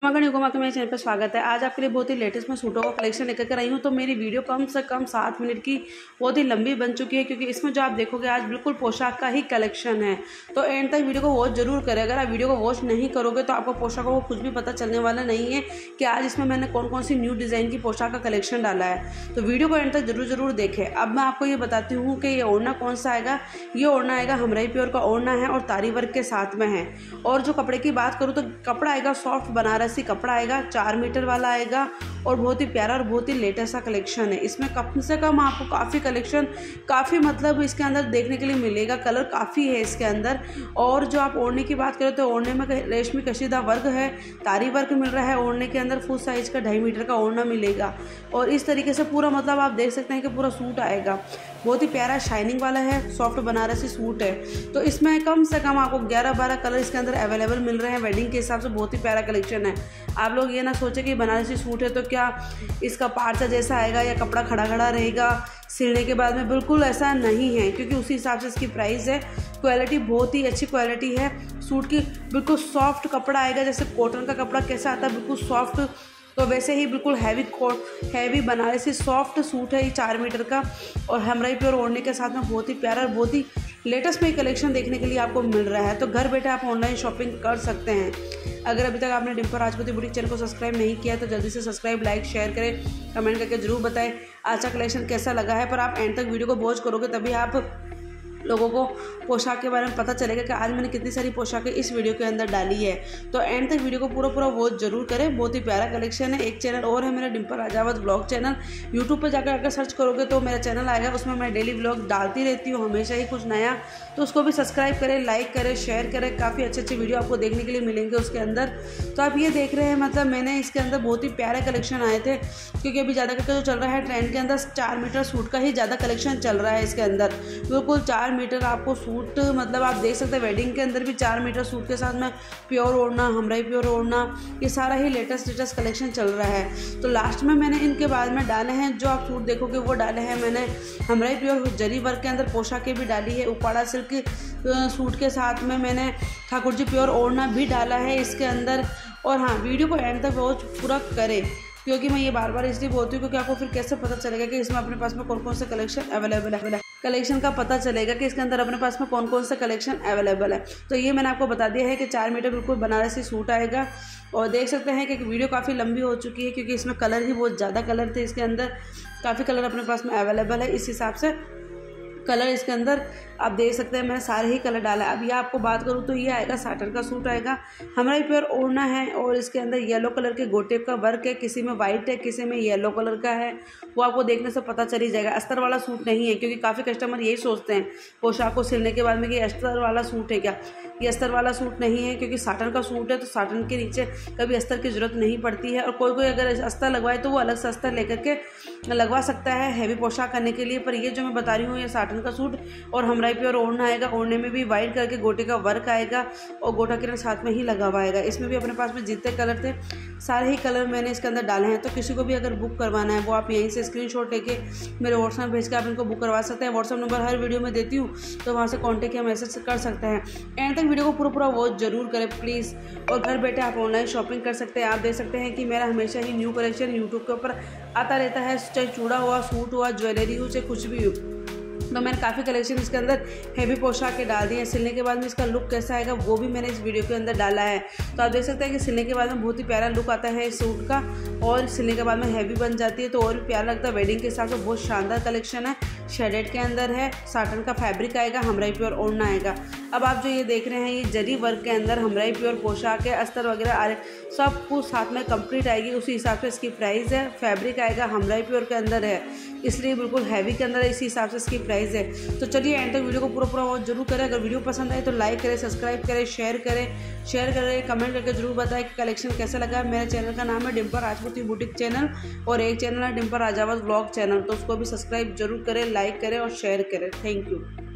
आपका मेरे चैनल पर स्वागत है। आज आपके लिए बहुत ही लेटेस्ट में सूटों का कलेक्शन लेकर के आई हूँ। तो मेरी वीडियो कम से कम 7 मिनट की बहुत ही लंबी बन चुकी है, क्योंकि इसमें जो आप देखोगे आज बिल्कुल पोशाक का ही कलेक्शन है। तो एंड तक वीडियो को वॉच जरूर करें। अगर आप वीडियो को वॉच नहीं करोगे तो आपको पोशाकों को कुछ भी पता चलने वाला नहीं है कि आज इसमें मैंने कौन कौन सी न्यू डिज़ाइन की पोशाक का कलेक्शन डाला है। तो वीडियो को एंड तक जरूर देखें। अब मैं आपको ये बताती हूँ कि ये ओढ़ना कौन सा आएगा। ये ओढ़ना आएगा हमराई प्योर का ओढ़ना है और तारी वर्क के साथ में है। और जो कपड़े की बात करूँ तो कपड़ा आएगा सॉफ्ट बनारसी कपड़ा आएगा, 4 मीटर वाला आएगा और बहुत ही प्यारा और बहुत ही लेटेस्ट सा कलेक्शन है। इसमें कम से कम आपको काफ़ी कलेक्शन मतलब इसके अंदर देखने के लिए मिलेगा। कलर काफ़ी है इसके अंदर। और जो आप ओढ़ने की बात करें तो ओढ़ने में रेशमी कशीदा वर्क है, तारी वर्क मिल रहा है। ओढ़ने के अंदर फुल साइज का 2.5 मीटर का ओढ़ना मिलेगा और इस तरीके से पूरा मतलब आप देख सकते हैं कि पूरा सूट आएगा। बहुत ही प्यारा शाइनिंग वाला है, सॉफ्ट बनारसी सूट है। तो इसमें कम से कम आपको 11-12 कलर इसके अंदर अवेलेबल मिल रहे हैं। वेडिंग के हिसाब से बहुत ही प्यारा कलेक्शन है। आप लोग ये ना सोचें कि बनारसी सूट है तो क्या इसका पार्चा जैसा आएगा या कपड़ा खड़ा रहेगा सिलने के बाद में, बिल्कुल ऐसा नहीं है, क्योंकि उसी हिसाब से इसकी प्राइस है। क्वालिटी बहुत ही अच्छी क्वालिटी है सूट की। बिल्कुल सॉफ्ट कपड़ा आएगा, जैसे कॉटन का कपड़ा कैसा आता है बिल्कुल सॉफ्ट, तो वैसे ही बिल्कुल हैवी बनारसी सॉफ्ट सूट है ये 4 मीटर का। और हमराई प्योर ओढ़ने के साथ में बहुत ही प्यारा और बहुत ही लेटेस्ट में कलेक्शन देखने के लिए आपको मिल रहा है। तो घर बैठे आप ऑनलाइन शॉपिंग कर सकते हैं। अगर अभी तक आपने डिम्पल राजपूती बुटीक चैनल को सब्सक्राइब नहीं किया तो जल्दी से सब्सक्राइब, लाइक, शेयर करें, कमेंट करके जरूर बताएं आज का कलेक्शन कैसा लगा है। पर आप एंड तक वीडियो को वॉच करोगे तभी आप लोगों को पोशाक के बारे में पता चलेगा कि आज मैंने कितनी सारी पोशाकें इस वीडियो के अंदर डाली है। तो एंड तक वीडियो को पूरा वॉच जरूर करें। बहुत ही प्यारा कलेक्शन है। एक चैनल और है मेरा, Dimple Rajawat vlog channel. YouTube पर जाकर अगर सर्च करोगे तो मेरा चैनल आएगा। उसमें मैं डेली व्लॉग डालती रहती हूँ, हमेशा ही कुछ नया। तो उसको भी सब्सक्राइब करें, लाइक करें, शेयर करें। काफ़ी अच्छे वीडियो आपको देखने के लिए मिलेंगे उसके अंदर। तो आप ये देख रहे हैं मतलब मैंने इसके अंदर बहुत ही प्यारे कलेक्शन आए थे, क्योंकि अभी ज़्यादा करके जो चल रहा है ट्रेंड के अंदर 4 मीटर सूट का ही ज़्यादा कलेक्शन चल रहा है इसके अंदर। बिल्कुल 4 मीटर आपको सूट मतलब आप देख सकते हैं। वेडिंग के अंदर भी 4 मीटर सूट के साथ में प्योर ओढ़ना, हमराई प्योर ओढ़ना, ये सारा ही लेटेस्ट कलेक्शन चल रहा है। तो लास्ट में मैंने इनके बाद में डाले हैं, जो आप सूट देखोगे वो डाले हैं मैंने हमराई प्योर जरी वर्क के अंदर पोशाकें भी डाली है। उपाड़ा सिल्क सूट के साथ में मैंने ठाकुर जी प्योर ओढ़ना भी डाला है इसके अंदर। और हाँ, वीडियो को एंड तक वॉच पूरा करें, क्योंकि मैं ये बार इसलिए बोलती हूँ क्योंकि आपको फिर कैसे पता चलेगा कि इसमें अपने पास में कौन कौन से कलेक्शन अवेलेबल है। कलेक्शन का पता चलेगा कि इसके अंदर अपने पास में कौन कौन से कलेक्शन अवेलेबल है। तो ये मैंने आपको बता दिया है कि 4 मीटर बिल्कुल बनारसी सूट आएगा। और देख सकते हैं कि वीडियो काफ़ी लंबी हो चुकी है, क्योंकि इसमें कलर ही बहुत ज़्यादा कलर थे इसके अंदर। काफ़ी कलर अपने पास में अवेलेबल है, इस हिसाब से कलर इसके अंदर आप देख सकते हैं मैंने सारे ही कलर डाला है। अब ये आपको बात करूँ तो ये आएगा साटन का सूट आएगा, हमारा प्योर ओढ़ना है और इसके अंदर येलो कलर के गोटे का वर्क है। किसी में वाइट है, किसी में येलो कलर का है, वो आपको देखने से पता चल ही जाएगा। अस्तर वाला सूट नहीं है, क्योंकि काफ़ी कस्टमर यही सोचते हैं पोशाक को सिलने के बाद में कि अस्तर वाला सूट है क्या। ये अस्तर वाला सूट नहीं है, क्योंकि साटन का सूट है तो साटन के नीचे कभी अस्तर की ज़रूरत नहीं पड़ती है। और कोई अगर अस्तर लगवाए तो वो अलग से अस्तर लेकर के लगवा सकता है हैवी पोशाक करने के लिए। पर ये जो मैं बता रही हूँ ये साटन का सूट और हमराई प्योर ओढ़ना आएगा। ओढ़ने में भी वाइट करके गोटे का वर्क आएगा और गोटा किरण साथ में ही लगा हुआ आएगा। इसमें भी अपने पास में जितने कलर थे सारे ही कलर मैंने इसके अंदर डाले हैं। तो किसी को भी अगर बुक करवाना है वो आप यहीं से स्क्रीनशॉट लेके मेरे व्हाट्सएप में भेज के आप इनको बुक करवा सकते हैं। व्हाट्सएप नंबर हर वीडियो में देती हूँ, तो वहाँ से कॉन्टेक्ट या मैसेज कर सकते हैं। एंड तक वीडियो को पूरा वॉच जरूर करें प्लीज़। और घर बैठे आप ऑनलाइन शॉपिंग कर सकते हैं। आप देख सकते हैं कि मेरा हमेशा ही न्यू कलेक्शन यूट्यूब के ऊपर आता रहता है, चाहे चूड़ा हुआ, सूट हुआ, ज्वेलरी हो, चाहे कुछ भी हो। तो मैंने काफ़ी कलेक्शन इसके अंदर हैवी पोशाक के डाल दिए हैं। सिलने के बाद में इसका लुक कैसा आएगा वो भी मैंने इस वीडियो के अंदर डाला है। तो आप देख सकते हैं कि सिलने के बाद में बहुत ही प्यारा लुक आता है इस सूट का, और सिलने के बाद में हैवी बन जाती है तो और भी प्यारा लगता है। वेडिंग के हिसाब से बहुत शानदार कलेक्शन है। शेडेड के अंदर है, साटन का फैब्रिक आएगा, हमराई प्योर ओढ़ना आएगा। अब आप जो ये देख रहे हैं ये जरी वर्क के अंदर हमराई प्योर पोशाक है, अस्तर वगैरह सब कुछ साथ में कंप्लीट आएगी। उसी हिसाब से इसकी प्राइस है। फैब्रिक आएगा हमराई प्योर के अंदर है, इसलिए बिल्कुल हैवी के अंदर इसी हिसाब से इसकी प्राइस है। तो चलिए एंड तक वीडियो को पूरा वॉच जरूर करें। अगर वीडियो पसंद आए तो लाइक करें, सब्सक्राइब करें, शेयर करें, कमेंट करके जरूर बताएं कि कलेक्शन कैसा लगा। मेरे चैनल का नाम है डिम्पल राजपूती बुटीक चैनल और एक चैनल है डिम्पल राजावत व्लॉग चैनल। तो उसको भी सब्सक्राइब जरूर करें, लाइक करें और शेयर करें। Thank you.